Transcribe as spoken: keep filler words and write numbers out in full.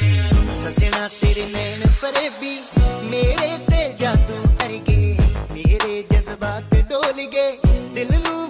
सजना तेरे नैन फरेबी मेरे ते जादू अरगे मेरे जज्बात डोल गए दिल नू